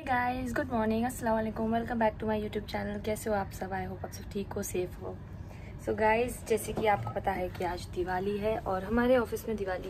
Guys, good morning, अस्सलाम वालेकुम, welcome back to my YouTube channel. कैसे हो आप सब? आई होप आप सब ठीक हो, सेफ हो। सो गाइस, जैसे कि आपको पता है कि आज दिवाली है और हमारे ऑफिस में दिवाली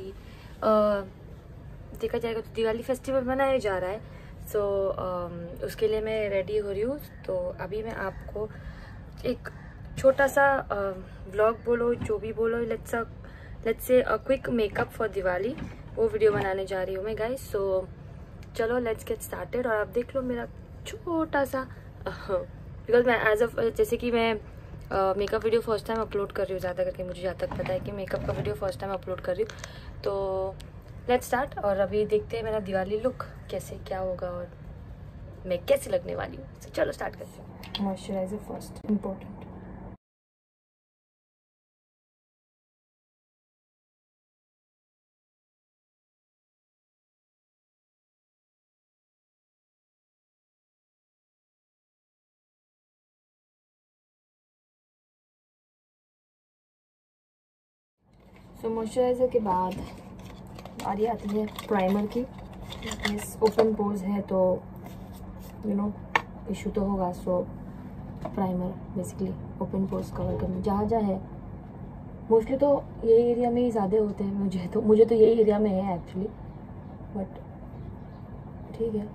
देखा जाएगा तो दिवाली फेस्टिवल मनाया जा रहा है। सो उसके लिए मैं रेडी हो रही हूँ। तो अभी मैं आपको एक छोटा सा व्लॉग बोलो, जो भी बोलो, let's say quick makeup for Diwali, वो वीडियो बनाने जा रही हूँ मैं गाइस। सो चलो लेट्स गेट स्टार्टेड। और आप देख लो मेरा छोटा सा, बिकॉज मैं जैसे कि मैं makeup video first time upload कर रही हूँ। ज़्यादा करके मुझे जहाँ तक पता है कि मेकअप का वीडियो फर्स्ट टाइम अपलोड कर रही हूँ। तो लेट्स स्टार्ट। और अभी देखते हैं मेरा दिवाली लुक कैसे क्या होगा और मैं कैसे लगने वाली हूँ। तो चलो स्टार्ट करते हैं। Moisturiser first, important. So moisturiser के बाद बारी आती है प्राइमर की। इस ओपन पोज है तो इशू तो होगा। So primer basically open pores cover करना जहाँ जहाँ है, मोस्टली तो यही एरिया में ही ज़्यादा होते हैं। मुझे तो यही एरिया में है एक्चुअली, बट ठीक है।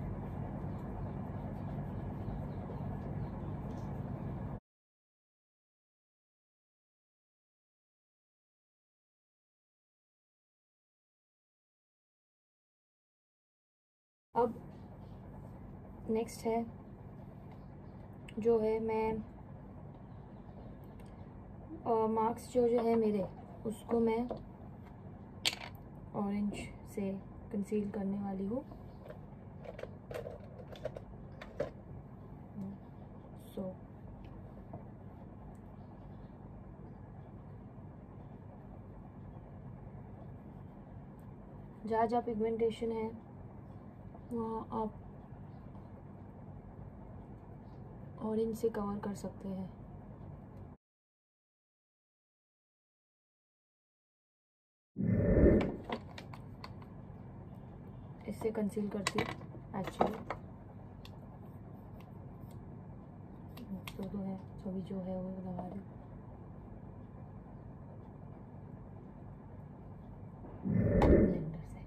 अब नेक्स्ट है जो है, मैं मार्क्स जो है मेरे, उसको मैं ऑरेंज से कंसील करने वाली हूँ। सो जहाँ जहाँ पिगमेंटेशन है वहाँ आप ऑरेंज से कवर कर सकते हैं। इससे कंसील करती हूँ एक्चुअली। तो है सभी जो है वो लगा रही हूँ। ब्लेंडर से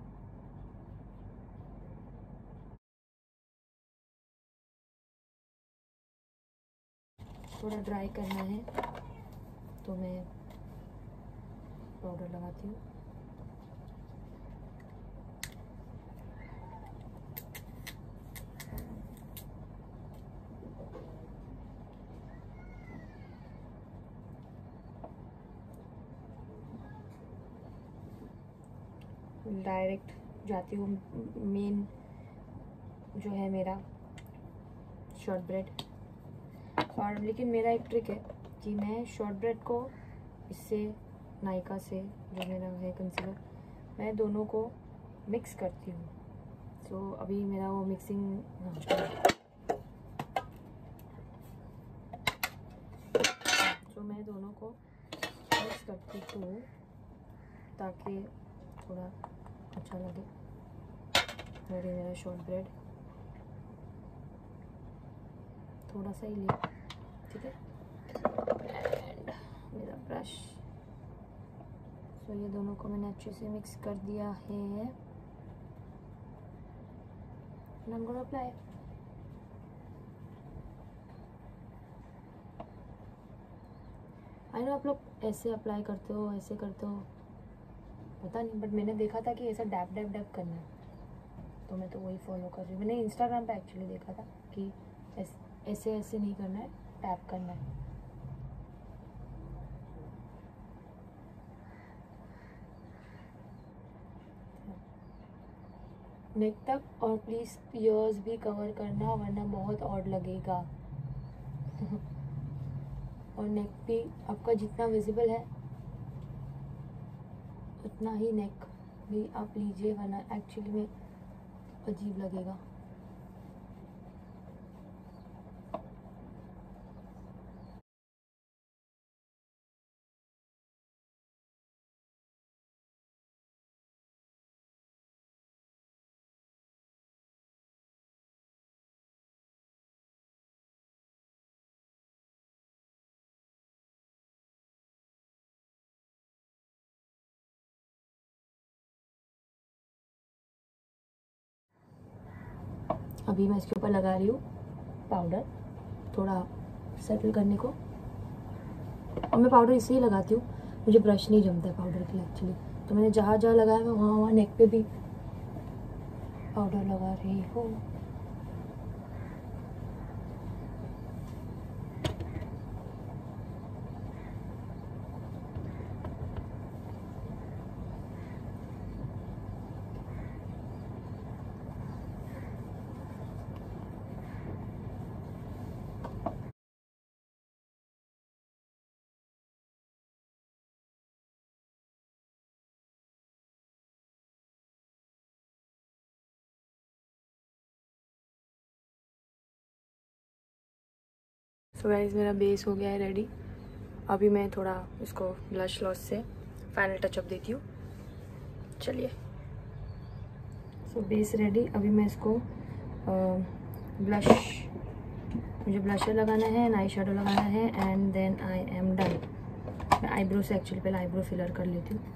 थोड़ा ड्राई करना है तो मैं पाउडर लगाती हूँ। डायरेक्ट जाती हूँ मेन जो है मेरा शॉर्ट ब्रेड। और लेकिन मेरा एक ट्रिक है कि मैं शॉर्ट ब्रेड को इससे नायका से जो मेरा है कंसीलर, मैं दोनों को मिक्स करती हूँ। सो अभी मेरा वो मिक्सिंग तो मैं दोनों को मिक्स करती हूँ ताकि थोड़ा अच्छा लगे। मेरा शॉर्ट ब्रेड थोड़ा सा ही लिया, ठीक है। एंड मेरा ब्रश। सो ये दोनों को मैंने अच्छे से मिक्स कर दिया है। I'm gonna apply। I know आप लोग ऐसे अप्लाई करते हो, ऐसे करते हो, पता नहीं, बट मैंने देखा था कि ऐसा डैप डैप डैप करना है, तो मैं तो वही फॉलो कर रही हूँ। मैंने इंस्टाग्राम पे एक्चुअली देखा था कि ऐसे ऐसे नहीं करना है, टैप करना है। नेक तक, और प्लीज़ ईयर्स भी कवर करना वरना बहुत ऑड लगेगा। और नेक भी आपका जितना विजिबल है उतना ही नेक भी आप लीजिए, वरना एक्चुअली में अजीब लगेगा। अभी मैं इसके ऊपर लगा रही हूँ पाउडर, थोड़ा सेटल करने को। और मैं पाउडर इसलिए लगाती हूँ, मुझे ब्रश नहीं जमता है पाउडर के लिए एक्चुअली, तो मैंने जहाँ जहाँ लगाया मैं वहाँ वहाँ नेक पे भी पाउडर लगा रही हूँ। सो गाइस मेरा बेस हो गया है रेडी। अभी मैं थोड़ा इसको ब्लश लॉस से फाइनल टचअप देती हूँ। चलिए, सो बेस रेडी। अभी मैं इसको ब्लश, मुझे ब्लशर लगाना है एंड आई शेडो लगाना है and then I am done. मैं आईब्रो से एक्चुअली पहले आईब्रो फिलर कर लेती हूँ।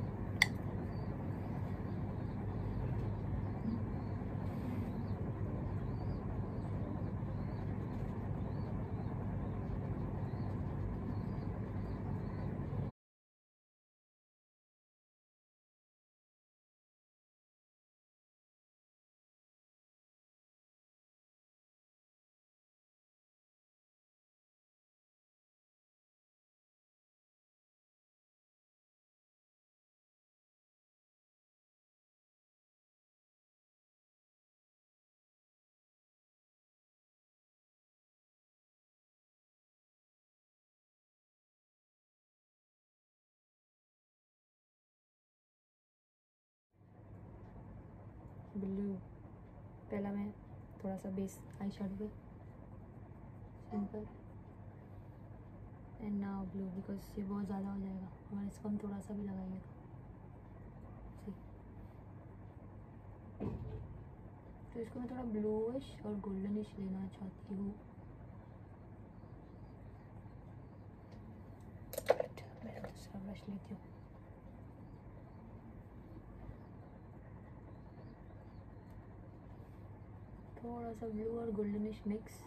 ब्लू, पहला मैं थोड़ा सा बेस आई शेडो पे simple and now blue, because ये बहुत ज़्यादा हो जाएगा और इसको हम थोड़ा सा भी लगाएंगे तो इसको मैं थोड़ा ब्लूइश और गोल्डनिश लेना चाहती हूँ। मैं दूसरा ब्रश लेती हूँ। थोड़ा सा ब्लू और गोल्डनिश मिक्स।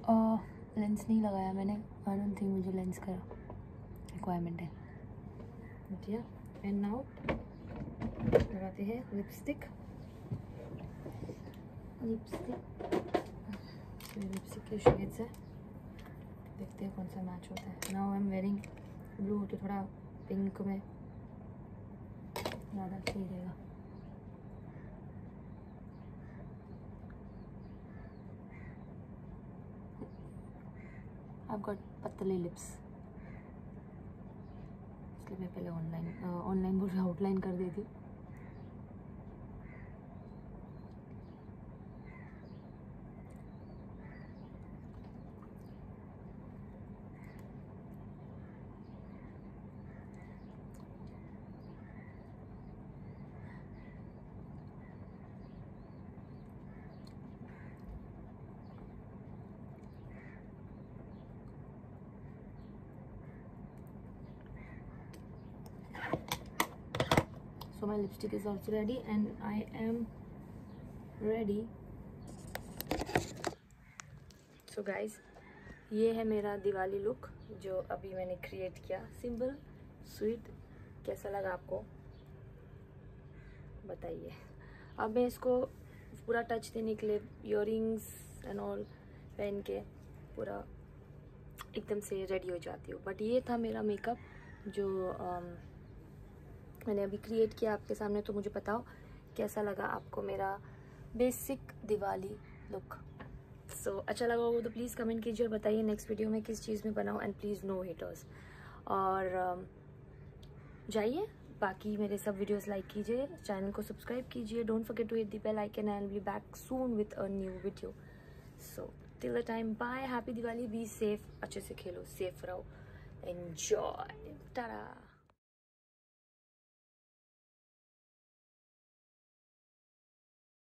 लेंस नहीं लगाया मैंने, आई डोंट थिंक मुझे लेंस का रिक्वायरमेंट है। बट या, एंड नाउ लगाते हैं लिपस्टिक। लिपस्टिक के शेड्स है, देखते हैं कौन सा मैच होता है। Now I am wearing blue, तो थोड़ा पिंक में ज़्यादा सही रहेगा। I've got पतले लिप्स, इसलिए मैं पहले ऑनलाइन बोल आउटलाइन कर देती हूँ। So my lipstick is also ready and I am ready. So guys, ये है मेरा दिवाली लुक जो अभी मैंने क्रिएट किया। सिंपल स्वीट, कैसा लगा आपको बताइए। अब मैं इसको पूरा टच देने के लिए इयररिंग्स एंड ऑल पहन के पूरा एकदम से रेडी हो जाती हूँ। बट ये था मेरा मेकअप जो मैंने अभी क्रिएट किया आपके सामने। तो मुझे बताओ कैसा लगा आपको मेरा बेसिक दिवाली लुक। सो अच्छा लगा होगा तो प्लीज़ कमेंट कीजिए और बताइए नेक्स्ट वीडियो में किस चीज़ में बनाऊँ। And please no haters. और जाइए बाकी मेरे सब वीडियोस लाइक कीजिए, चैनल को सब्सक्राइब कीजिए, don't forget to hit the bell icon and will be back soon with a new video. So till the time, bye, happy Diwali, be safe, अच्छे से खेलो, सेफ रहो, एंजॉय, टाटा।